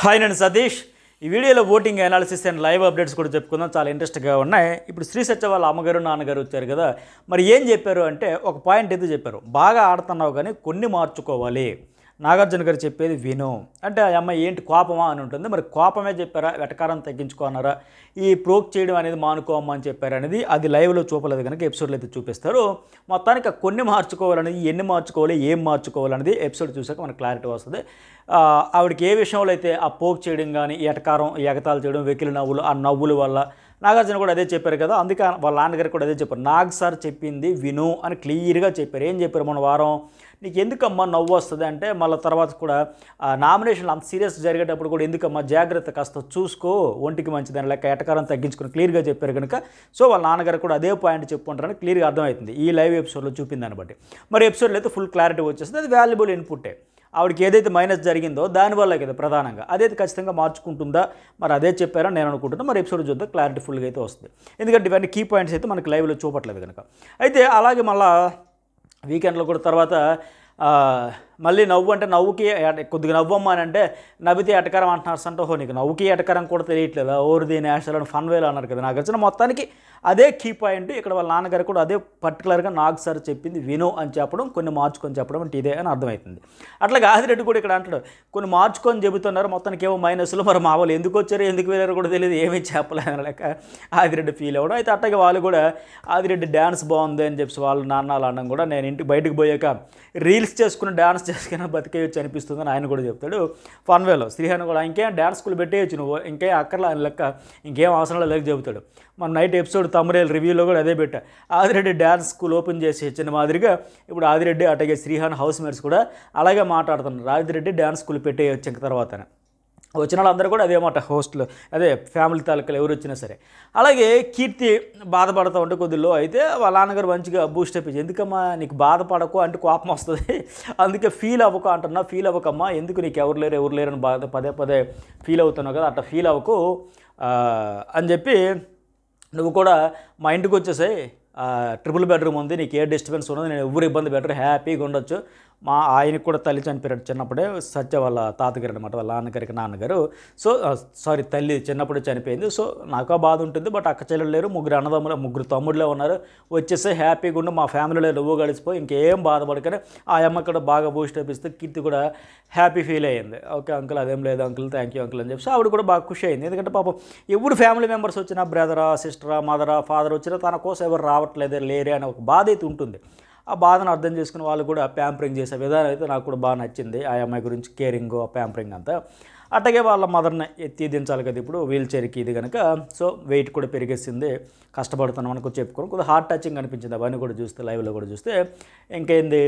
Hi నేను సతీష్. ఈ వీడియోలో voting analysis and live updates కూడా చెప్పుకుందాం. చాలా ఇంట్రెస్ట్గా ఉన్నాయి. ఇప్పుడు శ్రీ సత్య వాళ్ళ అమ్మగారు నాన్నగారు వచ్చారు కదా, మరి ఏం చెప్పారు అంటే ఒక పాయింట్ అయితే చెప్పారు. బాగా ఆడుతున్నావు కానీ కొన్ని మార్చుకోవాలి. నాగార్జున గారు చెప్పేది విను అంటే ఆ అమ్మాయి ఏంటి కోపమా అని ఉంటుంది. మరి కోపమే చెప్పారా, వెటకారం తగ్గించుకున్నారా, ఈ ప్రోక్ చేయడం అనేది మానుకోమా అని చెప్పారు అనేది అది లైవ్లో చూపలేదు కనుక ఎపిసోడ్లో అయితే చూపిస్తారు. మొత్తానికి కొన్ని మార్చుకోవాలనేది, ఎన్ని మార్చుకోవాలి, ఏం మార్చుకోవాలనేది ఎపిసోడ్ చూసాక మనకు క్లారిటీ వస్తుంది. ఆవిడకి ఏ విషయంలో అయితే ఆ పోక్ చేయడం కానీ, ఎటకారం, ఎగతాలు చేయడం, వెకిలి నవ్వులు, ఆ నవ్వుల వల్ల నాగార్జున కూడా అదే చెప్పారు కదా. అందుకే వాళ్ళ నాన్నగారు కూడా అదే చెప్పారు. నాగ్ సార్ చెప్పింది విను అని క్లియర్గా చెప్పారు. ఏం చెప్పారు మన వారం, నీకు ఎందుకమ్మా నవ్వు వస్తుంది అంటే మళ్ళీ తర్వాత కూడా నామినేషన్లు అంత సీరియస్ జరిగేటప్పుడు కూడా ఎందుకమ్మా జాగ్రత్త కాస్త చూసుకో, ఒంటికి మంచిదని లెక్క ఎటకారం తగ్గించుకుని క్లియర్గా చెప్పారు కనుక సో వాళ్ళ నాన్నగారు కూడా అదే పాయింట్ చెప్పుకుంటారని క్లియర్గా అర్థమవుతుంది ఈ లైవ్ ఎపిసోడ్లో చూపిందని బట్టి. మరి ఎపిసోడ్లో అయితే ఫుల్ క్లారిటీ వచ్చేస్తుంది. అది వాల్యుబుల్ ఇన్పుట్టే. ఆవిడకి ఏదైతే మైనస్ జరిగిందో దానివల్ల కదా ప్రధానంగా అదైతే ఖచ్చితంగా మార్చుకుంటుందా, మరి అదే చెప్పారని నేను అనుకుంటున్నా. మరి ఎపిసోడ్ చూద్దాం, క్లారిటీ ఫుల్గా అయితే వస్తుంది. ఎందుకంటే ఇవన్నీ కీ పాయింట్స్ అయితే మనకి లైవ్లో చూపట్లేదు కనుక. అయితే అలాగే మళ్ళీ వీకెండ్లో కూడా తర్వాత మళ్ళీ నవ్వు అంటే నవ్వుకి కొద్దిగా నవ్వమ్మా అని అంటే నవ్వితే ఎటకారం అంటున్నారు అంటే ఓహో నీకు నవ్వుకి ఎటకారం కూడా తెలియట్లేదా, ఓరిది నేషనల్ అని ఫన్ వేలు అన్నారు కదా. నాకు వచ్చిన మొత్తానికి అదే కీ పాయింట్. ఇక్కడ వాళ్ళ నాన్నగారు కూడా అదే పర్టికులర్గా నాగ్ సార్ చెప్పింది విను అని చెప్పడం, కొన్ని మార్చుకొని చెప్పడం అంటే ఇదే అని అర్థమవుతుంది. అట్లాగే ఆదిరెడ్డి కూడా ఇక్కడ అంటాడు కొన్ని మార్చుకొని చెబుతున్నారు, మొత్తానికి ఏమో మైనస్లు, మరి మా వాళ్ళు ఎందుకు వచ్చారు ఎందుకు వెళ్ళారో కూడా తెలియదు, ఏమీ చెప్పలేదు లెక్క ఆదిరెడ్డి ఫీల్ అవ్వడం. అయితే అట్లాగే వాళ్ళు కూడా ఆదిరెడ్డి డ్యాన్స్ బాగుంది అని చెప్పి వాళ్ళు నాన్నలు అనడం కూడా నేను ఇంటికి బయటకు పోయాక రీల్స్ చేసుకుని డ్యాన్స్ చేసుకుని బతికేయచ్చు అనిపిస్తుందని ఆయన కూడా చెప్తాడు ఫన్ వేలో. శ్రీహాన్ కూడా ఇంకేం డ్యాన్స్ స్కూల్ పెట్టేయచ్చు నువ్వు, ఇంకేం అక్కర్లా అని లెక్క, ఇంకేం అవసరం లేక చెబుతాడు. మన నైట్ ఎపిసోడ్ తమ్మురేల్ రివ్యూలో కూడా అదే పెట్టా. ఆదిరెడ్డి డ్యాన్స్ స్కూల్ ఓపెన్ చేసి ఇచ్చిన మాదిరిగా ఇప్పుడు ఆదిరెడ్డి అట్లాగే శ్రీహాన్ హౌస్ మేట్స్ కూడా అలాగే మాట్లాడుతున్నారు. ఆదిరెడ్డి డ్యాన్స్ స్కూల్ పెట్టేయచ్చు ఇంక తర్వాత వచ్చిన వాళ్ళందరూ కూడా అదే మాట, హోస్టల్ అదే ఫ్యామిలీ తాలూకాలు ఎవరు వచ్చినా సరే. అలాగే కీర్తి బాధపడతా ఉంటే కొద్దిలో అయితే వాళ్ళ నాన్నగారు మంచిగా బూస్ట్ అయిపోయి ఎందుకమ్మా నీకు బాధపడకు అంటే కోపం వస్తుంది, అందుకే ఫీల్ అవ్వకు అంటున్నా, ఫీల్ అవ్వకమ్మా, ఎందుకు నీకు ఎవరు లేరు అని బాధ పదే పదే ఫీల్ అవుతున్నావు కదా, అట్లా ఫీల్ అవ్వకు అని చెప్పి నువ్వు కూడా మా ఇంటికి వచ్చేసాయి, ట్రిపుల్ బెడ్రూమ్ ఉంది, నీకు ఏ డిస్టర్బెన్స్ ఉండదు, నేను ఎవరు ఇబ్బంది పెట్టరు, హ్యాపీగా ఉండొచ్చు. మా ఆయనకు కూడా తల్లి చనిపోయాడు చిన్నప్పుడే, సత్య వాళ్ళ తాతగారు అనమాట, వాళ్ళ నాన్నగారికి నాన్నగారు. సో సారీ తల్లి చిన్నప్పుడే చనిపోయింది. సో నాకు బాధ ఉంటుంది, బట్ అక్క చెల్లెలు లేరు, ముగ్గురు తమ్ముళ్ళే ఉన్నారు, వచ్చేస్తే హ్యాపీగా ఉండి మా ఫ్యామిలీలో నువ్వు గడిచిపోయి ఇంకేం బాధపడకనే ఆ అమ్మ కూడా బాగా బూస్ట్ అనిపిస్తే కీర్తి కూడా హ్యాపీ ఫీల్ అయ్యింది. ఓకే అంకుల్ అదేం లేదు అంకుల్, థ్యాంక్ యూ అంకుల్ అని చెప్పి ఆవిడ కూడా బాగా ఖుషి అయింది. ఎందుకంటే పాపం ఎవరు ఫ్యామిలీ మెంబర్స్ వచ్చినా, బ్రదరా సిస్టరా మదరా ఫాదర్ వచ్చినా తన కోసం ఎవరు రావట్లేదే లేరే అనే ఒక బాధ అయితే ఉంటుంది. ఆ బాధను అర్థం చేసుకుని వాళ్ళు కూడా ప్యాంపరింగ్ చేసే విధానం అయితే నాకు కూడా బాగా నచ్చింది. ఆ అమ్మాయి గురించి కేరింగ్, ఆ ప్యాంపరింగ్ అంతా. అట్లాగే వాళ్ళ మదర్ని ఎత్తి దించాలి కదా ఇప్పుడు వీల్ చైర్కి ఇది కనుక, సో వెయిట్ కూడా పెరిగేసింది, కష్టపడుతున్నాం అనుకో చెప్పుకొని కొద్దిగా హార్ట్ టచింగ్ అనిపించింది అవన్నీ కూడా చూస్తే, లైవ్లో కూడా చూస్తే. ఇంకేంది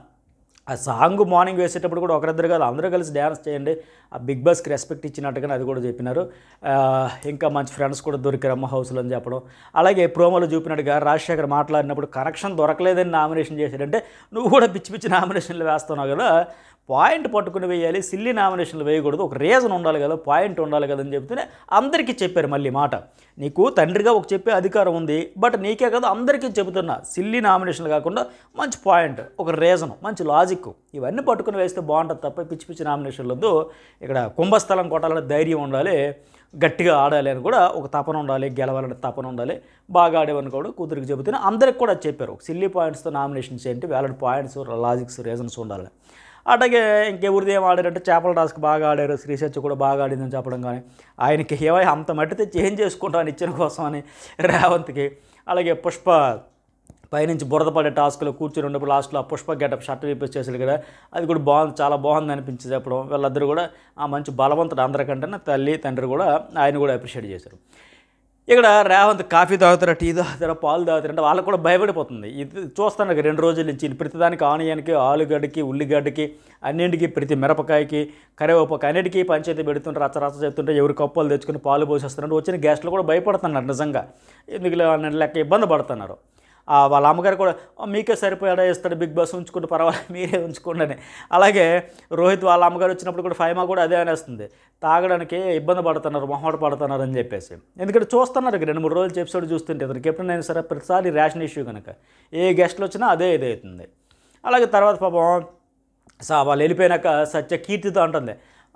ఆ సాంగ్ మార్నింగ్ వేసేటప్పుడు కూడా ఒకరిద్దరు కాదు అందరూ కలిసి డ్యాన్స్ చేయండి, ఆ బిగ్ బాస్కి రెస్పెక్ట్ ఇచ్చినట్టుగానే అది కూడా చెప్పినారు. ఇంకా మంచి ఫ్రెండ్స్ కూడా దొరికారమ్మ హౌస్లో అని చెప్పడం. అలాగే ప్రోమోలో చూపినట్టుగా రాజశేఖర్ మాట్లాడినప్పుడు కనెక్షన్ దొరకలేదని నామినేషన్ చేశాడంటే నువ్వు కూడా పిచ్చి పిచ్చి నామినేషన్లు వేస్తున్నావు కదా, పాయింట్ పట్టుకుని వేయాలి, సిల్లీ నామినేషన్లు వేయకూడదు, ఒక రీజన్ ఉండాలి కదా, పాయింట్ ఉండాలి కదా అని చెప్తూనే అందరికీ చెప్పారు. మళ్ళీ మాట నీకు తండ్రిగా ఒక చెప్పే అధికారం ఉంది, బట్ నీకే కదా అందరికీ చెబుతున్నా, సిల్లీ నామినేషన్లు కాకుండా మంచి పాయింట్, ఒక రీజన్, మంచి లాజిక్ ఇవన్నీ పట్టుకుని వేస్తే బాగుంటుంది తప్ప పిచ్చి పిచ్చి నామినేషన్లు వద్దు. ఇక్కడ కుంభస్థలం కొట్టాలని ధైర్యం ఉండాలి, గట్టిగా ఆడాలి అని కూడా ఒక తపన ఉండాలి, గెలవాలని తపన ఉండాలి, బాగా ఆడేవని కూడా కూతురికి చెబుతూనే అందరికి కూడా చెప్పారు సిల్లీ పాయింట్స్తో నామినేషన్స్ ఏంటి, వ్యాలిడ్ పాయింట్స్, లాజిక్స్, రీజన్స్ ఉండాలి. అట్లాగే ఇంకెవరిది ఏం ఆడారంటే చేపల టాస్క్ బాగా ఆడారు, శ్రీశక్తి కూడా బాగా ఆడిందని చెప్పడం కానీ, ఆయనకి ఏవై అంత మట్టితే చేంజ్ చేసుకుంటాను ఇచ్చిన కోసం అని రేవంత్కి. అలాగే పుష్ప పైనుంచి బురద పడే టాస్క్లో కూర్చొని ఉన్నప్పుడు లాస్ట్లో ఆ పుష్ప గెటప్ షర్ట్ రిపేస్ చేశారు కదా, అది కూడా బాగుంది, చాలా బాగుంది అనిపించి చెప్పడం. వీళ్ళందరూ కూడా ఆ మంచి బలవంతుడు అందరికంటే తల్లి తండ్రి కూడా ఆయన కూడా అప్రిషియేట్ చేశారు. ఇక్కడ రేవంత్ కాఫీ తాగుతారా, టీ తాగుతారా, పాలు తాగుతారంటే వాళ్ళకు కూడా భయపడిపోతుంది. ఇది చూస్తాను 2 రోజుల నుంచి ప్రతిదానికి ఆనియన్కి, ఆలుగడ్డకి, ఉల్లిగడ్డకి, అన్నింటికి, ప్రతి మిరపకాయకి, కరివేపాకు అన్నిటికీ పంచాయతీ పెడుతుంటే రచ్చ చెప్తుంటే ఎవరు కప్పులు తెచ్చుకుని పాలు పోసేస్తున్నారు. వచ్చిన గెస్టులు కూడా భయపడుతున్నారు నిజంగా, ఎందుకు లెక్క ఇబ్బంది పడుతున్నారు. వాళ్ళ అమ్మగారు కూడా మీకే సరిపోయాడా ఇస్తాడు బిగ్ బాస్, ఉంచుకుంటే పర్వాలేదు మీరే ఉంచుకోండి అని. అలాగే రోహిత్ వాళ్ళ అమ్మగారు వచ్చినప్పుడు కూడా ఫైమా కూడా అదే అనేస్తుంది, తాగడానికి ఇబ్బంది పడుతున్నారు, మొహమాట పడుతున్నారు అని చెప్పేసి. ఎందుకంటే చూస్తున్నారు 2-3 రోజులు ఎపిసోడ్ చూస్తుంటే ఇతనికి ఎప్పుడైనా సరే ప్రతిసారి రేషన్ ఇష్యూ కనుక ఏ గెస్ట్లు వచ్చినా అదే ఇదవుతుంది. అలాగే తర్వాత పాపం వాళ్ళు వెళ్ళిపోయినాక సత్య కీర్తితో అంటుంది,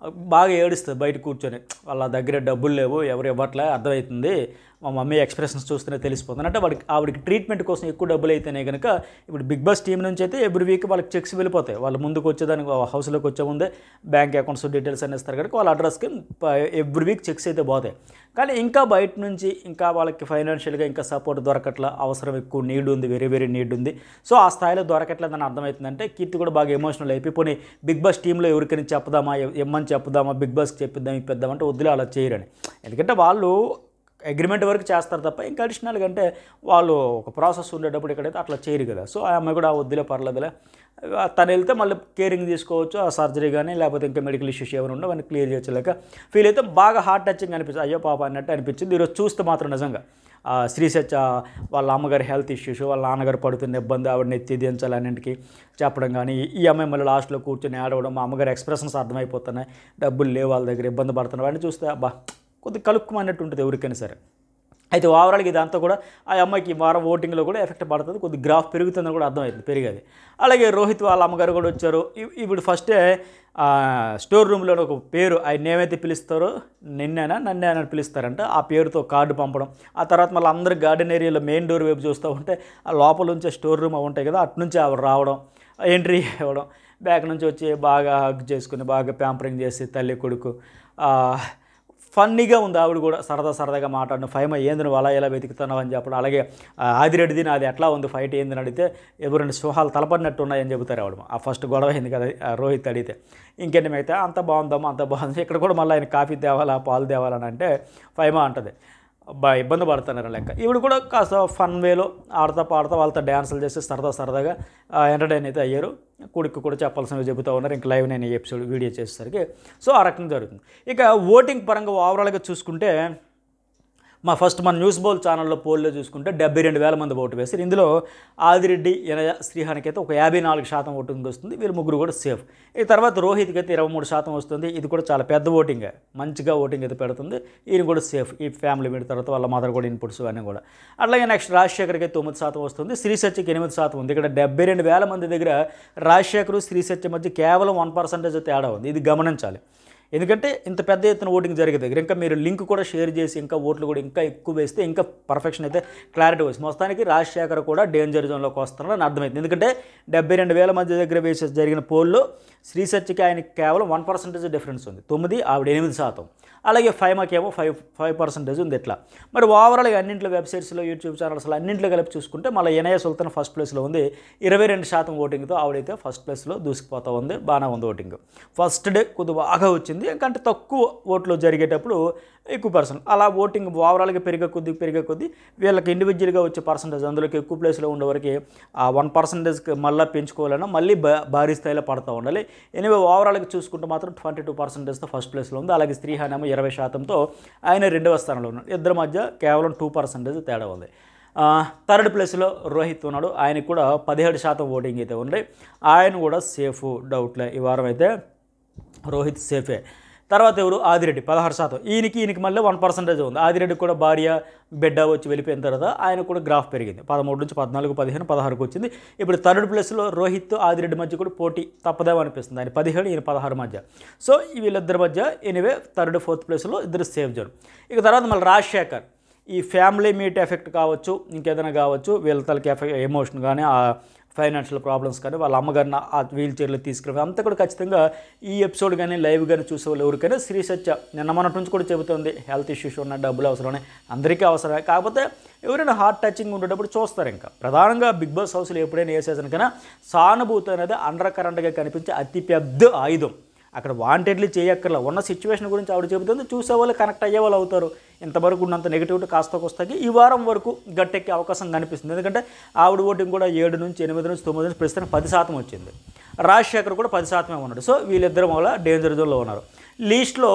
బాగా ఏడుస్తుంది బయట కూర్చొని, వాళ్ళ దగ్గర డబ్బులు లేవు, ఎవరు ఇవ్వట్లే, అర్థమవుతుంది, మా మమ్మీ ఎక్స్ప్రెషన్స్ చూస్తేనే తెలిసిపోతుంది అంటే ఆవిడకి ట్రీట్మెంట్ కోసం ఎక్కువ డబ్బులు అయితేనే కనుక ఇప్పుడు బిగ్ బాస్ టీం నుంచి అయితే ఎవ్రీ వీక్ వాళ్ళకి చెక్స్ వెళ్ళిపోతాయి. వాళ్ళు ముందుకు వచ్చేదానికి హౌస్లోకి వచ్చే ముందే బ్యాంక్ అకౌంట్స్ డీటెయిల్స్ అని ఇస్తారు కనుక వాళ్ళ అడ్రస్కి ఎవ్రీ వీక్ చెక్స్ అయితే పోతాయి. కానీ ఇంకా బయట నుంచి ఇంకా వాళ్ళకి ఫైనాన్షియల్గా ఇంకా సపోర్ట్ దొరకట్ల, అవసరం ఎక్కువ, నీడ్ ఉంది, వెరీ వెరీ నీడ్ ఉంది. సో ఆ స్థాయిలో దొరకట్లేదని అర్థమవుతుందంటే కీర్తి కూడా బాగా ఎమోషనల్ అయిపోయి పోనీ బిగ్ బాస్ టీంలో ఎవరికైనా చెప్దామా, ఇమ్మని చెప్దామా, బిగ్ బాస్కి చెప్పిద్దాం ఇప్పిద్దాం అంటే వద్దులే అలా చేయరని. ఎందుకంటే వాళ్ళు అగ్రిమెంట్ వరకు చేస్తారు తప్ప ఇంకా అడిషనల్గా అంటే వాళ్ళు ఒక ప్రాసెస్ ఉండేటప్పుడు ఇక్కడైతే అట్లా చేయరు కదా. సో ఆ అమ్మాయి కూడా వద్దులే పర్లేదులే, తను వెళ్తే మళ్ళీ కేరింగ్ తీసుకోవచ్చు, ఆ సర్జరీ కానీ లేకపోతే ఇంకా మెడికల్ ఇష్యూస్ ఏమైనా ఉండవు అవన్నీ క్లియర్ చేయలేక ఫీల్ అయితే బాగా హార్ట్ టచింగ్ అనిపించింది. అయ్యో పాప అన్నట్టు అనిపించింది ఈరోజు చూస్తే మాత్రం. నిజంగా శ్రీసత్య వాళ్ళ అమ్మగారి హెల్త్ ఇష్యూస్, వాళ్ళ నాన్నగారు పడుతున్న ఇబ్బంది, ఆవిడని ఎత్తి దించాలి అన్నింటికి చెప్పడం కానీ, ఈ అమ్మాయి మళ్ళీ లాస్ట్లో కూర్చొని ఆడవడం, మా అమ్మగారి ఎక్స్ప్రెషన్స్ అర్థమైపోతున్నాయి, డబ్బులు లేవు వాళ్ళ దగ్గర, ఇబ్బంది పడుతున్నాయి, అవన్నీ చూస్తే అబ్బా కొద్దిగా కలుక్కుమన్నట్టు ఉంటుంది ఎవరికైనా సరే. అయితే ఓవరాల్గా ఇదంతా కూడా ఆ అమ్మాయికి వారం ఓటింగ్లో కూడా ఎఫెక్ట్ పడుతుంది, కొద్ది గ్రాఫ్ పెరుగుతుందని కూడా అర్థమవుతుంది, పెరిగేది. అలాగే రోహిత్ వాళ్ళ అమ్మగారు కూడా వచ్చారు. ఇప్పుడు ఫస్టే స్టోర్ రూమ్లో ఒక పేరు ఆయన ఏమైతే పిలుస్తారో నన్నే అని పిలుస్తారంట, ఆ పేరుతో కార్డు పంపడం. ఆ తర్వాత మళ్ళీ అందరూ గార్డెన్ ఏరియాలో మెయిన్ డోర్ వైపు చూస్తూ ఉంటే ఆ లోపల నుంచే స్టోర్ రూమ్ అవి ఉంటాయి కదా, అటు నుంచి ఆవిడ రావడం, ఎంట్రీ ఇవ్వడం, బ్యాక్ నుంచి వచ్చి బాగా హగ్ చేసుకుని బాగా ప్యాంపరింగ్ చేసి తల్లి కొడుకు ఫన్నీగా ఉంది. ఆవిడ కూడా సరదాగా మాట్లాడిన, ఫైమ ఏంది నువ్వు అలా ఎలా వెతుకుతున్నావు అని చెప్పడం. అలాగే ఆదిరెడ్డిది నాది ఎట్లా ఉంది ఫైట్ ఏందని అడిగితే ఎవరైనా సుహాలు తలపడినట్టు ఉన్నాయని చెబుతారు ఆవిడ. ఆ ఫస్ట్ గొడవ అయింది కదా రోహిత్ అడిగితే, ఇంకేంటి మిగతా అంత బాగుందమ్మా అంత బాగుంది, ఇక్కడ కూడా మళ్ళీ ఆయన కాఫీ తేవాలా పాలు తేవాలని అంటే ఫైమ అంటది ఇబ్బంది పడుతున్నారు లెక్క. ఈవిడ కూడా కాస్త ఫన్ వేలో ఆడతా పాడతా వాళ్ళతో డ్యాన్సులు చేసి సరదాగా ఎంటర్టైన్ అయితే అయ్యారు. కొడుకు కూడా చెప్పాల్సినవి చెబుతూ ఉన్నారు. ఇంకా లైవ్ నేను ఎపిసోడ్ వీడియో చేసేసరికి సో ఆ రకంగా జరుగుతుంది. ఇక ఓటింగ్ పరంగా ఓవరాల్గా చూసుకుంటే మన న్యూస్ బౌల్ ఛానల్లో పోల్లో చూసుకుంటే 72,000 మంది ఓటు వేశారు. ఇందులో ఆదిరెడ్డి శ్రీహానికి అయితే ఒక 54% ఓటింగ్ వస్తుంది, వీళ్ళు ముగ్గురు కూడా సేఫ్. ఈ తర్వాత రోహిత్కి అయితే 23% వస్తుంది, ఇది కూడా చాలా పెద్ద ఓటింగ్, మంచిగా ఓటింగ్ అయితే పెడుతుంది, ఈయన కూడా సేఫ్. ఈ ఫ్యామిలీ మీద తర్వాత వాళ్ళ మదర్ కూడా ఇన్పుట్స్ అన్నీ కూడా. అట్లాగే నెక్స్ట్ రాజశేఖర్కి అయితే 9% వస్తుంది, శ్రీసత్యకి 8% ఉంది. ఇక్కడ 72,000 మంది దగ్గర రాజశేఖర్ శ్రీసత్య మధ్య కేవలం 1% తేడా ఉంది, ఇది గమనించాలి. ఎందుకంటే ఇంత పెద్ద ఎత్తున ఓటింగ్ జరిగే దగ్గర ఇంకా మీరు లింక్ కూడా షేర్ చేసి ఇంకా ఓట్లు కూడా ఇంకా ఎక్కువ వేస్తే ఇంకా పర్ఫెక్షన్ అయితే క్లారిటీ వస్తుంది. మొత్తానికి రాజశేఖర్ కూడా డేంజర్ జోన్లోకి వస్తున్నారని అర్థమైంది. ఎందుకంటే 72,000 మంది దగ్గర వేసే జరిగిన పోల్లో శ్రీసత్యకి ఆయనకి కేవలం 1% డిఫరెన్స్ ఉంది, 9 ఆవిడ 8%. అలాగే ఫైమాకేమో 5% ఉంది. ఇట్లా మరి ఓవరాల్గా అన్నింటిలో వెబ్సైట్స్లో యూట్యూబ్ ఛానల్స్లో అన్నింటిలో కలిపి చూసుకుంటే మళ్ళీ ఎనయ సుల్తాన్ ఫస్ట్ ప్లేస్లో ఉంది 22% ఓటింగ్తో. ఆవిడైతే ఫస్ట్ ప్లేస్లో దూసుకుపోతూ ఉంది, బాగానే ఉంది ఓటింగ్. ఫస్ట్ డే కొద్దిగా బాగా వచ్చింది, ఎందుకంటే తక్కువ ఓట్లు జరిగేటప్పుడు ఎక్కువ పర్సెంట్ అలా ఓటింగ్ ఓవరాల్గా పెరిగే కొద్దీ వీళ్ళకి ఇండివిజువల్గా వచ్చే పర్సంటేజ్ అందులోకి ఎక్కువ ప్లేస్లో ఉండేవరకు ఆ 1% మళ్ళీ పెంచుకోవాలన్నా మళ్ళీ భారీ స్థాయిలో పడుతూ ఉండాలి. ఎనివే ఓవరాల్గా చూసుకుంటే మాత్రం 22%తో ఫస్ట్ ప్లేస్లో ఉంది. అలాగే శ్రీహానేమో 20%తో ఆయన 2వ స్థానంలో ఉన్నాడు. ఇద్దరి మధ్య కేవలం 2% తేడా ఉంది. థర్డ్ ప్లేస్లో రోహిత్ ఉన్నాడు, ఆయనకు కూడా 17% ఓటింగ్ అయితే ఉంది, ఆయన కూడా సేఫ్, డౌట్లే. ఈ వారం అయితే రోహిత్ సేఫే. తర్వాత ఎవరు ఆదిరెడ్డి 16%, ఈయనకి మళ్ళీ 1% ఉంది. ఆదిరెడ్డి కూడా భార్య బిడ్డ వచ్చి వెళ్ళిపోయిన తర్వాత ఆయన కూడా గ్రాఫ్ పెరిగింది, 13 నుంచి 14, 15, 16కు వచ్చింది. ఇప్పుడు థర్డ్ ప్లేస్లో రోహిత్ ఆదిరెడ్డి మధ్య కూడా పోటీ తప్పదేమో అనిపిస్తుంది, ఆయన 17 ఈయన 16 మధ్య. సో వీళ్ళిద్దరి మధ్య ఎనివే థర్డ్ ఫోర్త్ ప్లేస్లో ఇద్దరు సేఫ్ జోన్. ఇక తర్వాత మళ్ళీ రాజశేఖర్ ఈ ఫ్యామిలీ మీట్ ఎఫెక్ట్ కావచ్చు, ఇంకేదైనా కావచ్చు, వీళ్ళ తలకి ఎమోషన్ కానీ ఆ ఫైనాన్షియల్ ప్రాబ్లమ్స్ కానీ వాళ్ళ అమ్మగారిని ఆ వీల్ చైర్లో తీసుకురావడం అంతా కూడా ఖచ్చితంగా ఈ ఎపిసోడ్ కానీ లైవ్ కానీ చూసే వాళ్ళు ఎవరికైనా శ్రీసత్య నిన్న మొన్నటి నుంచి కూడా చెబుతుంది హెల్త్ ఇష్యూస్ ఉన్న డబ్బులు అవసరమే, అందరికీ అవసరమే. కాకపోతే ఎవరైనా హార్ట్ టచింగ్ ఉండేటప్పుడు చూస్తారు. ఇంకా ప్రధానంగా బిగ్ బాస్ హౌస్లో ఎప్పుడైనా ఏ సీజన్ కన్నా సానుభూతి అనేది అండర్ కరెంట్గా కనిపించే అతిపెద్ద ఆయుధం. అక్కడ వాంటెడ్లీ చేయక్కర్లా, ఉన్న సిచ్యువేషన్ గురించి ఆవిడ చెబుతుంది, చూసేవాళ్ళు కనెక్ట్ అయ్యే వాళ్ళు అవుతారు. ఇంతవరకు ఉన్నంత నెగిటివిటీ కాస్తకొస్తాకి ఈ వారం వరకు గట్టెక్కే అవకాశం కనిపిస్తుంది. ఎందుకంటే ఆవిడ ఓటింగ్ కూడా 7 నుంచి 8 నుంచి 9 నుంచి ప్రస్తుతానికి 10% వచ్చింది. రాజశేఖర్ కూడా 10% ఉన్నాడు. సో వీళ్ళిద్దరు వల్ల డేంజర్ జోన్లో ఉన్నారు. లీస్ట్లో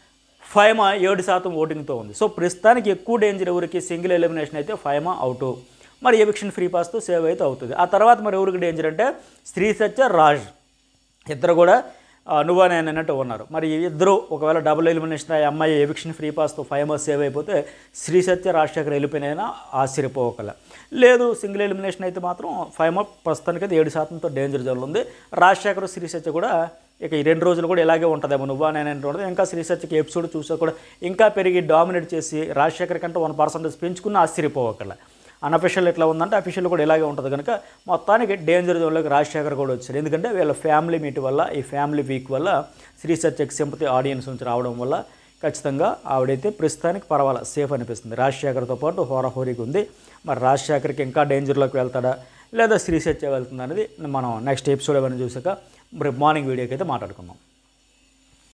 ఫైమా 7% ఓటింగ్తో ఉంది. సో ప్రస్తుతానికి ఎక్కువ డేంజర్ ఎవరికి, సింగిల్ ఎలిమినేషన్ అయితే ఫైమా అవుట్, మరి ఎవిక్షన్ ఫ్రీ పాస్తో సేవ్ అయితే అవుతుంది. ఆ తర్వాత మరి ఎవరికి డేంజర్ అంటే శ్రీసత్య రాజ్, ఇద్దరు కూడా నువ్వా నేను అన్నట్టు ఉన్నారు. మరి ఇద్దరు ఒకవేళ డబుల్ ఎలిమినేషన్ ఆ అమ్మాయి ఎవిక్షన్ ఫ్రీ పాస్తో 5 మంత్స్ సేవ్ అయిపోతే శ్రీ సత్య రాజశేఖర్ వెళ్ళిపోయినైనా ఆశ్చర్యపోవకల. లేదు సింగిల్ ఎలిమినేషన్ అయితే మాత్రం 5 మంత్ ప్రస్తుతానికి 7% డేంజర్ జోన్ ఉంది. రాజశేఖర్ శ్రీ సత్య కూడా ఇక ఈ 2 రోజులు కూడా ఇలాగే ఉంటుందేమో నువ్వా నేను ఉంటుంది. ఇంకా శ్రీ సత్యకి ఎపిసోడ్ చూసా కూడా ఇంకా పెరిగి డామినేట్ చేసి రాజశేఖర్ కంటే 1% పెంచుకున్న ఆశ్చర్యపోవకల. అన్అఫిషియల్ ఎట్లా ఉందంటే అఫీషియల్ కూడా ఇలాగే ఉంటుంది కనుక మొత్తానికి డేంజర్ జోన్లోకి రాజశేఖర్ కూడా వచ్చాడు. ఎందుకంటే వీళ్ళ ఫ్యామిలీ మీట్ వల్ల ఈ ఫ్యామిలీ వీక్ వల్ల శ్రీ సత్యకి సింపతి ఆడియన్స్ నుంచి రావడం వల్ల ఖచ్చితంగా ఆవిడైతే ప్రస్తుతానికి పర్వాలేదు సేఫ్ అనిపిస్తుంది. రాజశేఖర్తో పాటు హోరాహోరీగా ఉంది. మరి రాజశేఖర్కి ఇంకా డేంజర్లోకి వెళ్తాడా లేదా శ్రీ సత్య వెళ్తుందా అనేది మనం నెక్స్ట్ ఎపిసోడ్ ఏమైనా చూసాక రేపు మార్నింగ్ వీడియోకి అయితే మాట్లాడుకుందాం.